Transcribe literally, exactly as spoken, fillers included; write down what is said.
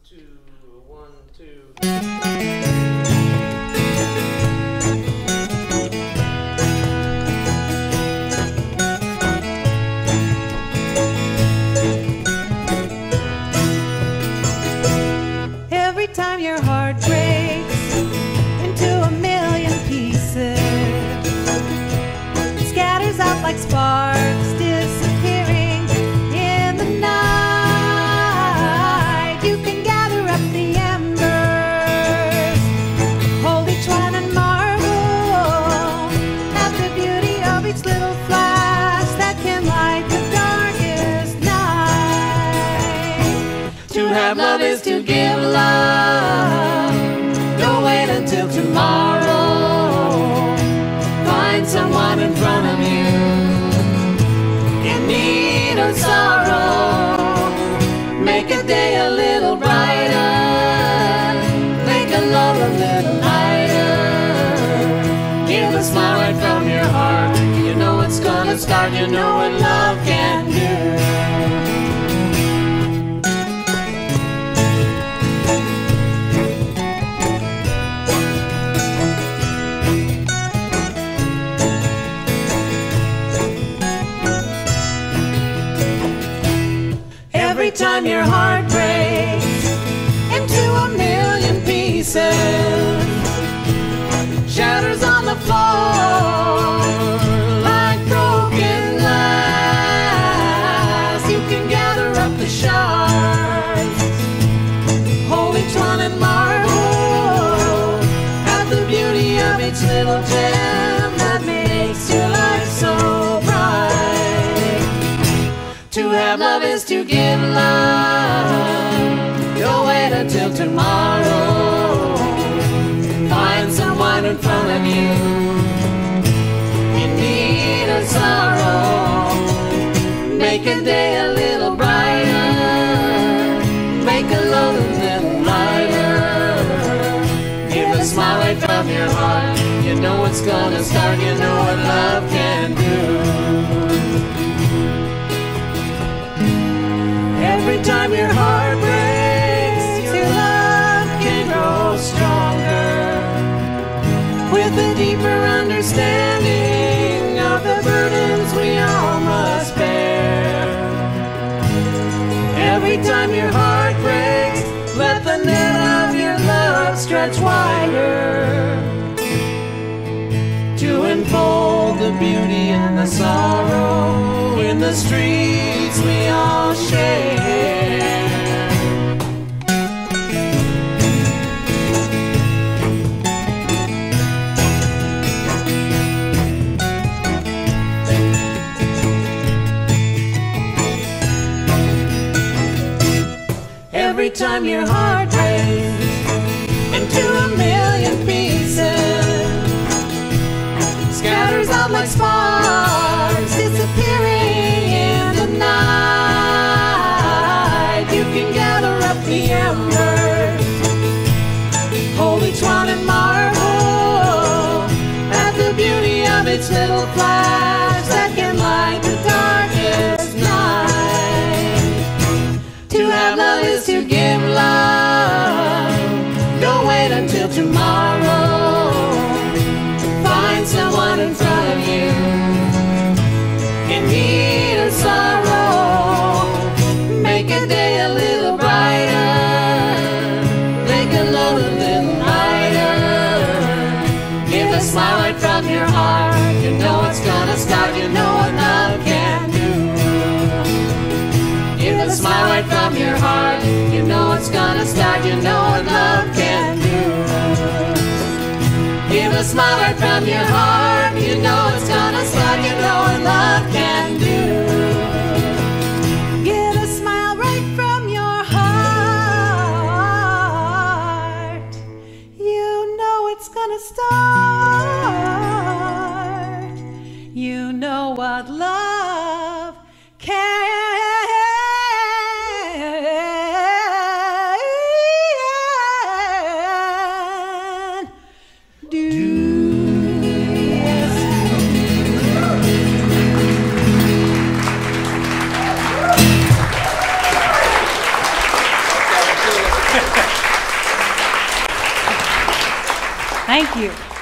two, one, two. Every time your heart breaks into a million pieces, scatters out like sparks, disappearing in the night. You can gather up the embers, hold each one and marvel at the beauty of each little flash that can light the darkest night. To have love is to give love. Don't wait until tomorrow. Find someone in front of you in need or sorrow. Make a day a little brighter. Make a love a little lighter. Give a smile right from your heart. You know it's gonna start. You know what love can do. Every time your heart breaks into a million pieces, shatters on the floor like broken glass. You can gather up the shards, hold each one and marvel at the beauty of each little gem that makes your life so bright. To have love is to give love. Don't wait until tomorrow. Find someone in front of you in need or sorrow. Make a day a little brighter. Make a load a little lighter. Give a smile right from your heart. You know it's gonna start. You know what love can do. Every time your heart breaks, your love can grow stronger with a deeper understanding of the burdens we all must bear. Every time your heart breaks, let the net of your love stretch wider to unfold the beauty and the sorrow in the streets we all share. Every time your heart breaks into a million pieces, scatters out like sparks, disappearing in the night. You can gather up the embers, hold each one and marvel at the beauty of its little flash that can light the darkest night. To have love is to give love. Don't wait until tomorrow. Find someone in front of you in need or sorrow. Make a day a little brighter. Make a load a little lighter. Give a smile right from your heart. You know it's gonna start. You know what love can do. Give a smile right from your heart. You know it's gonna start. You know what love can do. Give a smile right from your heart. You know it's gonna start. You know what love can do. Get a smile right from your heart. You know it's gonna start. You know what love can do. Thank you.